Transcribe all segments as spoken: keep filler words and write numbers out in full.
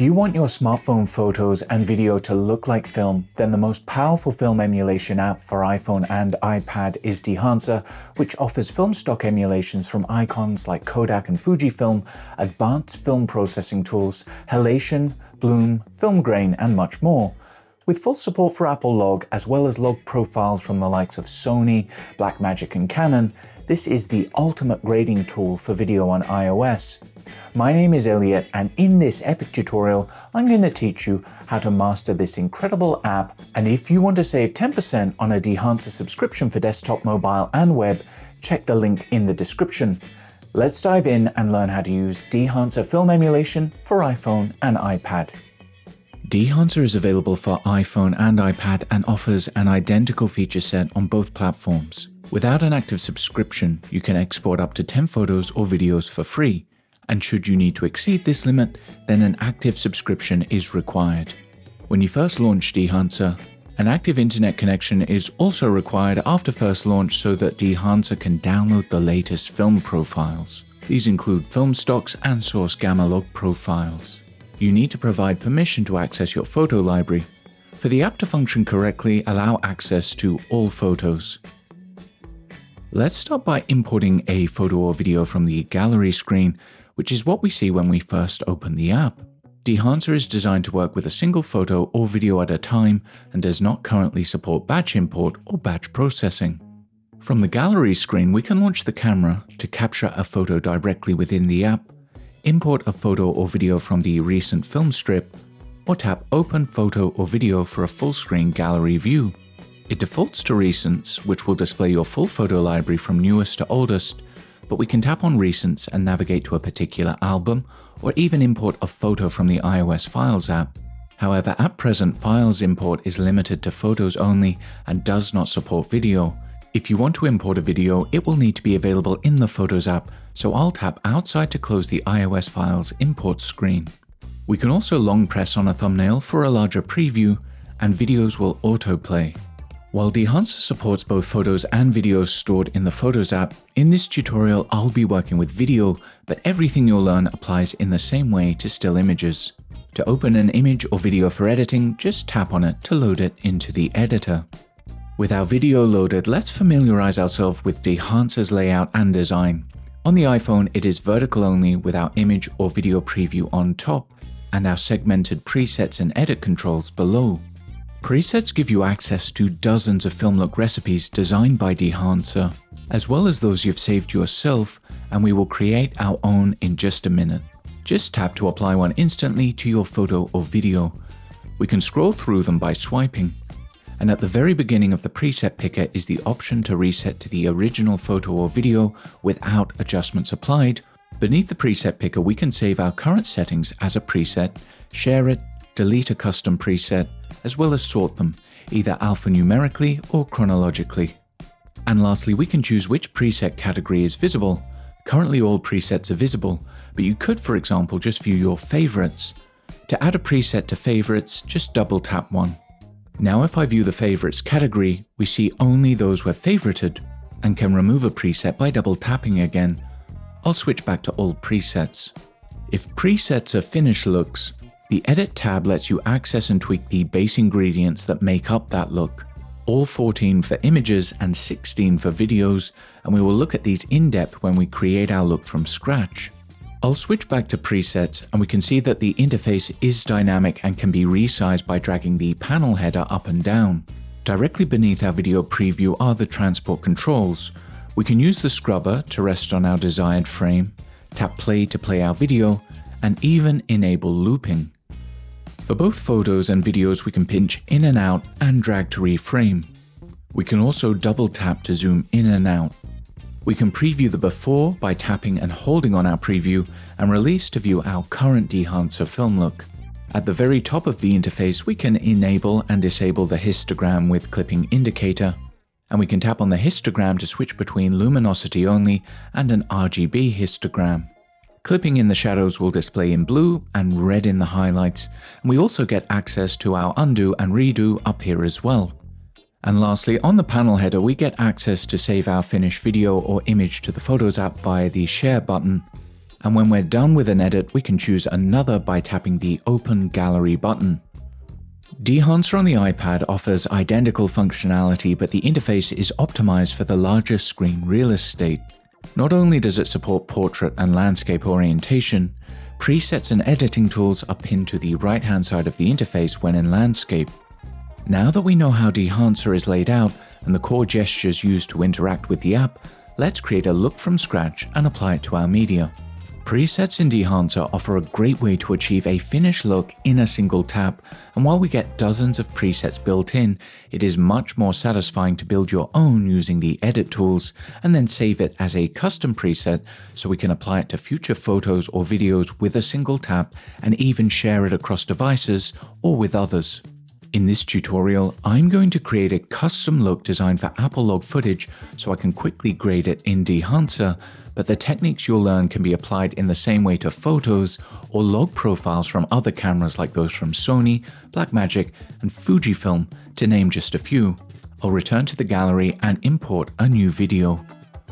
If you want your smartphone photos and video to look like film, then the most powerful film emulation app for iPhone and iPad is Dehancer, which offers film stock emulations from icons like Kodak and Fujifilm, advanced film processing tools, Halation, bloom, film grain, and much more. With full support for Apple Log, as well as log profiles from the likes of Sony, Blackmagic, and Canon, this is the ultimate grading tool for video on iOS. My name is Elliot, and in this epic tutorial, I'm going to teach you how to master this incredible app. And if you want to save ten percent on a Dehancer subscription for desktop, mobile, and web, check the link in the description. Let's dive in and learn how to use Dehancer film emulation for iPhone and iPad. Dehancer is available for iPhone and iPad and offers an identical feature set on both platforms. Without an active subscription, you can export up to ten photos or videos for free. And should you need to exceed this limit, then an active subscription is required. When you first launch Dehancer, an active internet connection is also required after first launch so that Dehancer can download the latest film profiles. These include film stocks and source gamma log profiles. You need to provide permission to access your photo library. For the app to function correctly, allow access to all photos. Let's start by importing a photo or video from the gallery screen, which is what we see when we first open the app. Dehancer is designed to work with a single photo or video at a time and does not currently support batch import or batch processing. From the gallery screen, we can launch the camera to capture a photo directly within the app, import a photo or video from the recent film strip, or tap Open Photo or Video for a full-screen gallery view. It defaults to Recents, which will display your full photo library from newest to oldest, but we can tap on Recents and navigate to a particular album, or even import a photo from the iOS Files app. However, at present, Files import is limited to photos only and does not support video. If you want to import a video, it will need to be available in the Photos app, so I'll tap outside to close the iOS Files import screen. We can also long press on a thumbnail for a larger preview, and videos will autoplay. While Dehancer supports both photos and videos stored in the Photos app, in this tutorial I'll be working with video, but everything you'll learn applies in the same way to still images. To open an image or video for editing, just tap on it to load it into the editor. With our video loaded, let's familiarize ourselves with Dehancer's layout and design. On the iPhone, it is vertical only with our image or video preview on top, and our segmented presets and edit controls below. Presets give you access to dozens of film look recipes designed by Dehancer, as well as those you've saved yourself, and we will create our own in just a minute. Just tap to apply one instantly to your photo or video. We can scroll through them by swiping, and at the very beginning of the preset picker is the option to reset to the original photo or video without adjustments applied. Beneath the preset picker, we can save our current settings as a preset, share it, delete a custom preset, as well as sort them, either alphanumerically or chronologically. And lastly, we can choose which preset category is visible. Currently all presets are visible, but you could, for example, just view your favorites. To add a preset to favorites, just double tap one. Now if I view the favorites category, we see only those we're favorited, and can remove a preset by double tapping again. I'll switch back to all presets. If presets are finished looks, the Edit tab lets you access and tweak the base ingredients that make up that look. All fourteen for images and sixteen for videos, and we will look at these in depth when we create our look from scratch. I'll switch back to presets, and we can see that the interface is dynamic and can be resized by dragging the panel header up and down. Directly beneath our video preview are the transport controls. We can use the scrubber to rest on our desired frame, tap play to play our video, and even enable looping. For both photos and videos, we can pinch in and out and drag to reframe. We can also double tap to zoom in and out. We can preview the before by tapping and holding on our preview, and release to view our current Dehancer film look. At the very top of the interface, we can enable and disable the histogram with clipping indicator, and we can tap on the histogram to switch between luminosity only and an R G B histogram. Clipping in the shadows will display in blue and red in the highlights, and we also get access to our undo and redo up here as well. And lastly, on the panel header, we get access to save our finished video or image to the Photos app via the Share button, And when we're done with an edit, we can choose another by tapping the Open Gallery button. Dehancer on the iPad offers identical functionality, but the interface is optimized for the larger screen real estate. Not only does it support portrait and landscape orientation, presets and editing tools are pinned to the right-hand side of the interface when in landscape. Now that we know how Dehancer is laid out and the core gestures used to interact with the app, let's create a look from scratch and apply it to our media. Presets in Dehancer offer a great way to achieve a finished look in a single tap, and while we get dozens of presets built in, it is much more satisfying to build your own using the edit tools and then save it as a custom preset so we can apply it to future photos or videos with a single tap and even share it across devices or with others. In this tutorial, I'm going to create a custom look designed for Apple log footage so I can quickly grade it in Dehancer, but the techniques you'll learn can be applied in the same way to photos or log profiles from other cameras like those from Sony, Blackmagic, and Fujifilm, to name just a few. I'll return to the gallery and import a new video.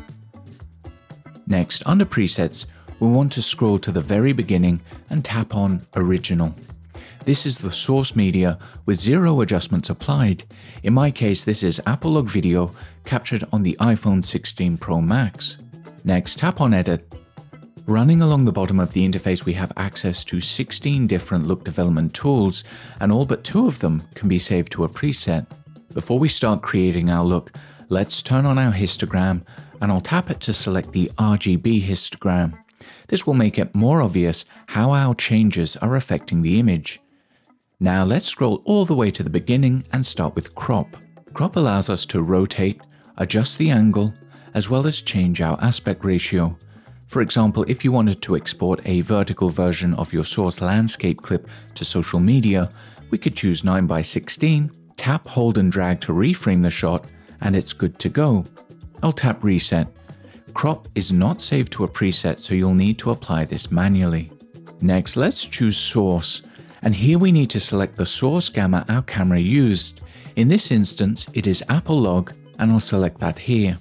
Next, under Presets, we'll want to scroll to the very beginning and tap on Original. This is the source media with zero adjustments applied. In my case, this is Apple log video captured on the iPhone sixteen Pro Max. Next, tap on Edit. Running along the bottom of the interface, we have access to sixteen different look development tools, and all but two of them can be saved to a preset. Before we start creating our look, let's turn on our histogram, and I'll tap it to select the R G B histogram. This will make it more obvious how our changes are affecting the image. Now let's scroll all the way to the beginning and start with Crop. Crop allows us to rotate, adjust the angle, as well as change our aspect ratio. For example, if you wanted to export a vertical version of your source landscape clip to social media, we could choose nine by sixteen, tap, hold and drag to reframe the shot, and it's good to go. I'll tap Reset. Crop is not saved to a preset, so you'll need to apply this manually. Next, let's choose Source, and here we need to select the source gamma our camera used. In this instance, it is Apple log, and I'll select that here.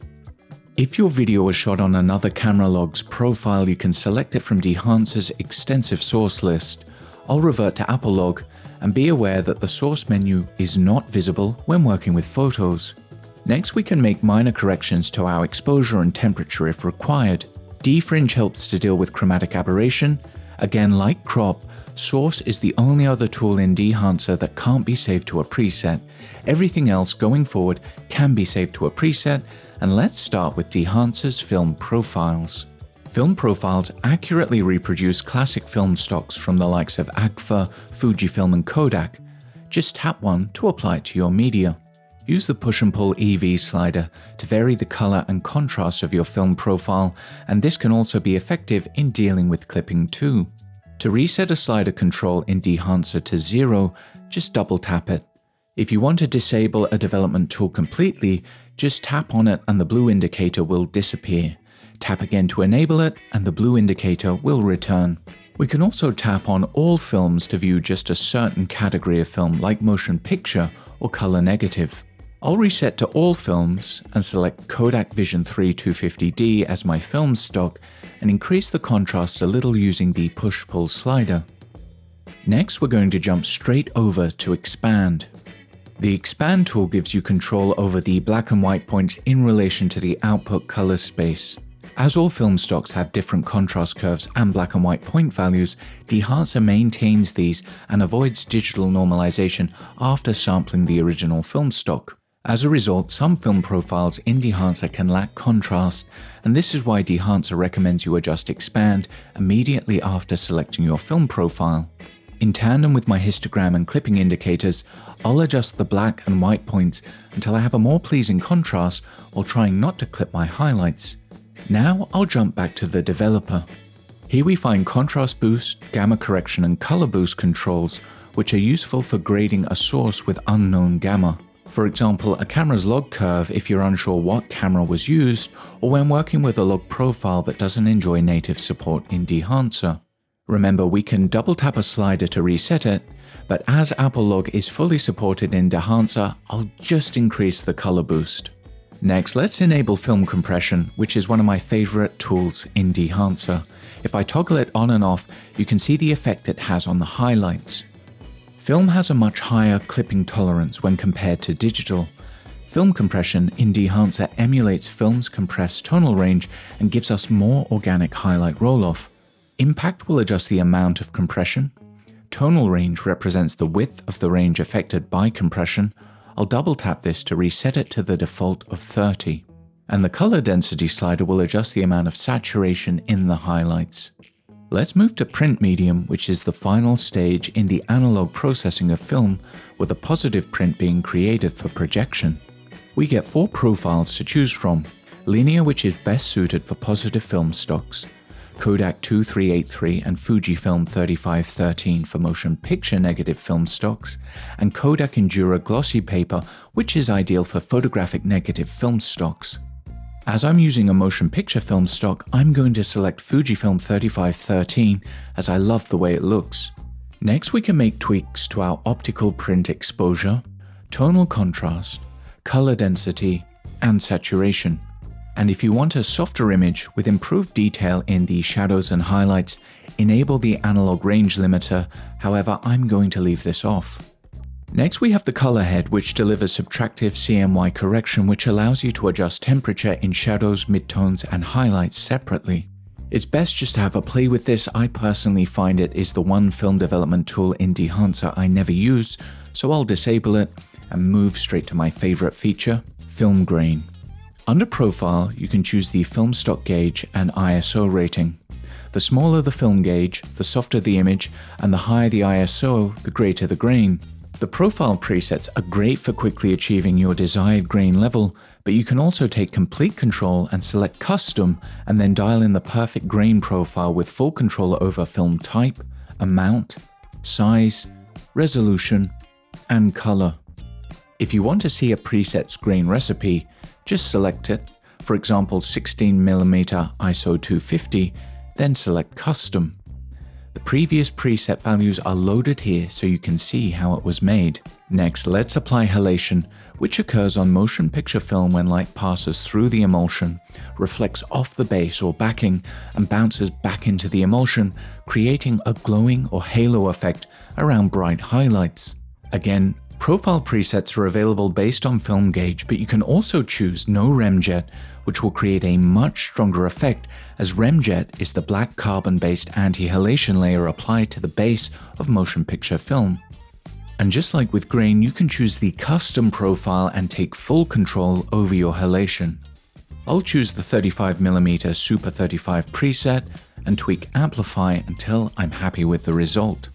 If your video was shot on another camera log's profile, you can select it from Dehancer's extensive source list. I'll revert to Apple log, and be aware that the source menu is not visible when working with photos. Next, we can make minor corrections to our exposure and temperature if required. Defringe helps to deal with chromatic aberration. Again, like Crop, Source is the only other tool in Dehancer that can't be saved to a preset. Everything else going forward can be saved to a preset, and let's start with Dehancer's film profiles. Film profiles accurately reproduce classic film stocks from the likes of Agfa, Fujifilm and Kodak. Just tap one to apply it to your media. Use the push and pull E V slider to vary the color and contrast of your film profile, and this can also be effective in dealing with clipping too. To reset a slider control in Dehancer to zero, just double tap it. If you want to disable a development tool completely, just tap on it and the blue indicator will disappear. Tap again to enable it and the blue indicator will return. We can also tap on all films to view just a certain category of film like motion picture or color negative. I'll reset to all films and select Kodak Vision three two fifty D as my film stock and increase the contrast a little using the push-pull slider. Next, we're going to jump straight over to Expand. The Expand tool gives you control over the black and white points in relation to the output color space. As all film stocks have different contrast curves and black and white point values, Dehancer maintains these and avoids digital normalization after sampling the original film stock. As a result, some film profiles in Dehancer can lack contrast, and this is why Dehancer recommends you adjust Expand immediately after selecting your film profile. In tandem with my histogram and clipping indicators, I'll adjust the black and white points until I have a more pleasing contrast while trying not to clip my highlights. Now I'll jump back to the developer. Here we find contrast boost, gamma correction and color boost controls, which are useful for grading a source with unknown gamma. For example, a camera's log curve if you're unsure what camera was used, or when working with a log profile that doesn't enjoy native support in Dehancer. Remember, we can double tap a slider to reset it, but as Apple log is fully supported in Dehancer, I'll just increase the color boost. Next, let's enable film compression, which is one of my favorite tools in Dehancer. If I toggle it on and off, you can see the effect it has on the highlights. Film has a much higher clipping tolerance when compared to digital. Film compression in Dehancer emulates film's compressed tonal range and gives us more organic highlight roll-off. Impact will adjust the amount of compression. Tonal range represents the width of the range affected by compression. I'll double tap this to reset it to the default of thirty. And the color density slider will adjust the amount of saturation in the highlights. Let's move to print medium, which is the final stage in the analog processing of film, with a positive print being created for projection. We get four profiles to choose from: linear, which is best suited for positive film stocks, Kodak two three eight three and Fujifilm thirty-five thirteen for motion picture negative film stocks, and Kodak Endura glossy paper, which is ideal for photographic negative film stocks. As I'm using a motion picture film stock, I'm going to select Fujifilm thirty-five thirteen as I love the way it looks. Next, we can make tweaks to our optical print exposure, tonal contrast, color density, and saturation. And if you want a softer image with improved detail in the shadows and highlights, enable the analog range limiter. However, I'm going to leave this off. Next, we have the color head, which delivers subtractive C M Y correction, which allows you to adjust temperature in shadows, midtones, and highlights separately. It's best just to have a play with this. I personally find it is the one film development tool in Dehancer I never use, so I'll disable it and move straight to my favorite feature, film grain. Under Profile, you can choose the film stock gauge and I S O rating. The smaller the film gauge, the softer the image, and the higher the I S O, the greater the grain. The profile presets are great for quickly achieving your desired grain level, but you can also take complete control and select Custom and then dial in the perfect grain profile with full control over film type, amount, size, resolution, and color. If you want to see a preset's grain recipe, just select it, for example sixteen millimeter I S O two fifty, then select Custom. The previous preset values are loaded here so you can see how it was made. Next, let's apply halation, which occurs on motion picture film when light passes through the emulsion, reflects off the base or backing, and bounces back into the emulsion, creating a glowing or halo effect around bright highlights. Again, profile presets are available based on film gauge, but you can also choose no remjet, which will create a much stronger effect, as remjet is the black carbon-based anti-halation layer applied to the base of motion picture film. And just like with grain, you can choose the custom profile and take full control over your halation. I'll choose the thirty-five millimeter Super thirty-five preset and tweak Amplify until I'm happy with the result.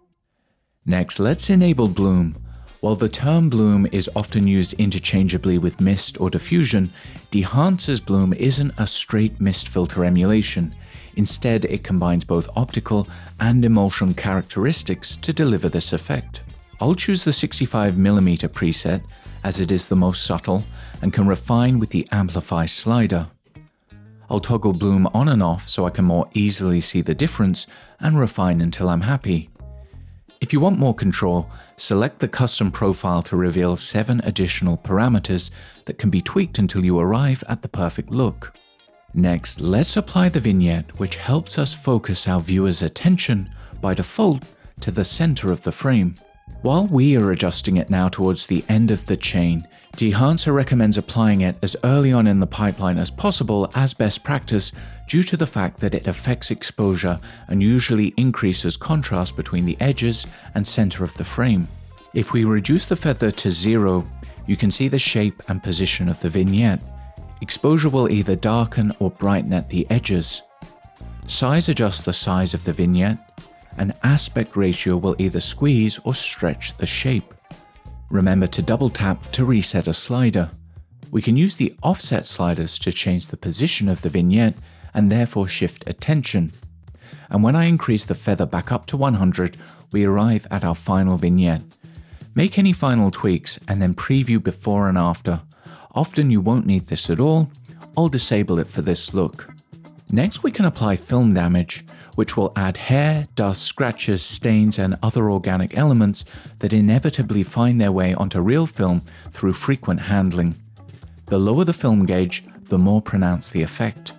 Next, let's enable bloom. While the term bloom is often used interchangeably with mist or diffusion, Dehancer's bloom isn't a straight mist filter emulation. Instead, it combines both optical and emulsion characteristics to deliver this effect. I'll choose the sixty-five millimeter preset as it is the most subtle and can refine with the Amplify slider. I'll toggle bloom on and off so I can more easily see the difference and refine until I'm happy. If you want more control, select the custom profile to reveal seven additional parameters that can be tweaked until you arrive at the perfect look. Next, let's apply the vignette, which helps us focus our viewer's attention by default to the center of the frame. While we are adjusting it now towards the end of the chain, Dehancer recommends applying it as early on in the pipeline as possible as best practice, due to the fact that it affects exposure and usually increases contrast between the edges and center of the frame. If we reduce the feather to zero, you can see the shape and position of the vignette. Exposure will either darken or brighten at the edges. Size adjusts the size of the vignette, and aspect ratio will either squeeze or stretch the shape. Remember to double tap to reset a slider. We can use the offset sliders to change the position of the vignette and therefore shift attention. And when I increase the feather back up to one hundred, we arrive at our final vignette. Make any final tweaks and then preview before and after. Often you won't need this at all. I'll disable it for this look. Next, we can apply film damage, which will add hair, dust, scratches, stains, and other organic elements that inevitably find their way onto real film through frequent handling. The lower the film gauge, the more pronounced the effect.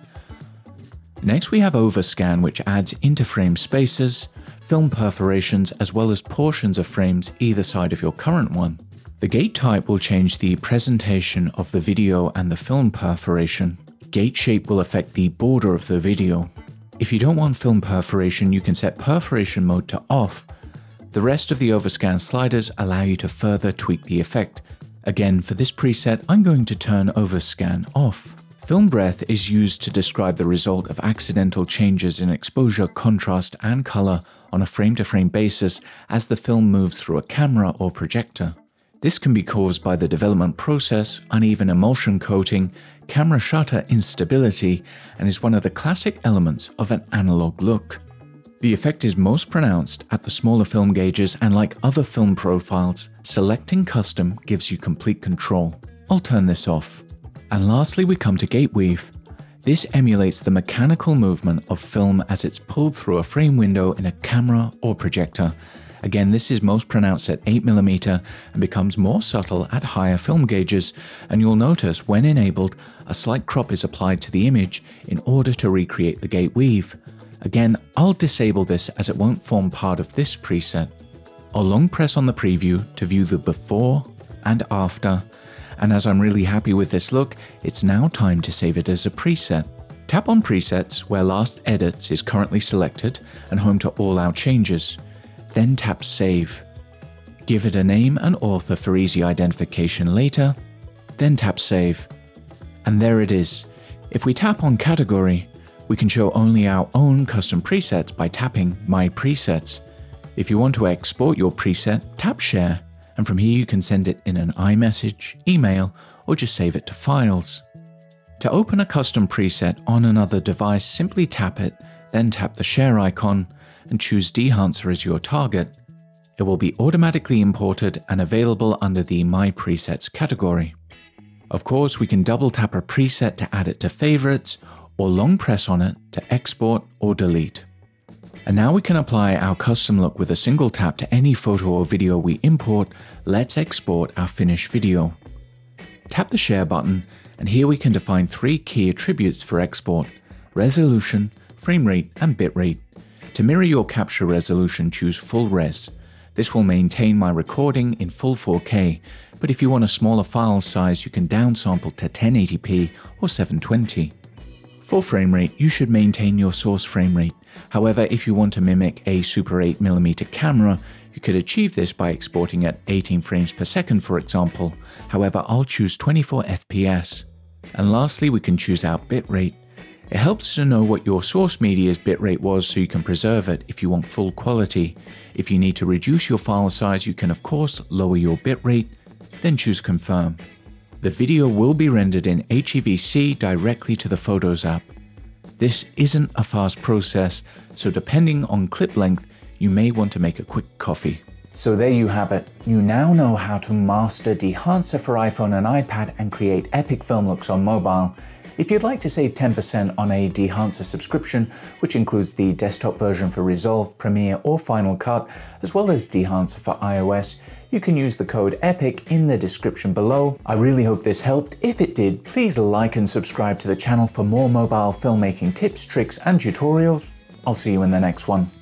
Next we have Overscan, which adds interframe spaces, film perforations, as well as portions of frames either side of your current one. The gate type will change the presentation of the video and the film perforation. Gate shape will affect the border of the video. If you don't want film perforation, you can set perforation mode to off. The rest of the Overscan sliders allow you to further tweak the effect. Again, for this preset, I'm going to turn Overscan off. Film breadth is used to describe the result of accidental changes in exposure, contrast, and color on a frame-to-frame basis as the film moves through a camera or projector. This can be caused by the development process, uneven emulsion coating, camera shutter instability, and is one of the classic elements of an analog look. The effect is most pronounced at the smaller film gauges, and like other film profiles, selecting custom gives you complete control. I'll turn this off. And lastly, we come to gate weave. This emulates the mechanical movement of film as it's pulled through a frame window in a camera or projector. Again, this is most pronounced at eight millimeter and becomes more subtle at higher film gauges, and you'll notice when enabled, a slight crop is applied to the image in order to recreate the gate weave. Again, I'll disable this as it won't form part of this preset. I'll long press on the preview to view the before and after, and as I'm really happy with this look, it's now time to save it as a preset. Tap on Presets where Last Edits is currently selected and home to all our changes. Then tap Save. Give it a name and author for easy identification later, then tap Save. And there it is. If we tap on Category, we can show only our own custom presets by tapping My Presets. If you want to export your preset, tap Share, and from here you can send it in an iMessage, email, or just save it to files. To open a custom preset on another device, simply tap it, then tap the Share icon, and choose Dehancer as your target. It will be automatically imported and available under the My Presets category. Of course, we can double tap a preset to add it to favorites, or long press on it to export or delete. And now we can apply our custom look with a single tap to any photo or video we import. Let's export our finished video. Tap the Share button, and here we can define three key attributes for export: resolution, frame rate, and bitrate. To mirror your capture resolution, choose Full Res. This will maintain my recording in full four K, but if you want a smaller file size, you can downsample to ten eighty p or seven twenty. For frame rate, you should maintain your source frame rate. However, if you want to mimic a Super eight millimeter camera, you could achieve this by exporting at eighteen frames per second, for example. However, I'll choose twenty-four F P S. And lastly, we can choose our bitrate. It helps to know what your source media's bitrate was so you can preserve it if you want full quality. If you need to reduce your file size, you can of course lower your bitrate, then choose Confirm. The video will be rendered in H E V C directly to the Photos app. This isn't a fast process, so depending on clip length, you may want to make a quick copy. So there you have it. You now know how to master Dehancer for iPhone and iPad and create epic film looks on mobile. If you'd like to save ten percent on a Dehancer subscription, which includes the desktop version for Resolve, Premiere, or Final Cut, as well as Dehancer for iOS, you can use the code EPIC in the description below. I really hope this helped. If it did, please like and subscribe to the channel for more mobile filmmaking tips, tricks, and tutorials. I'll see you in the next one.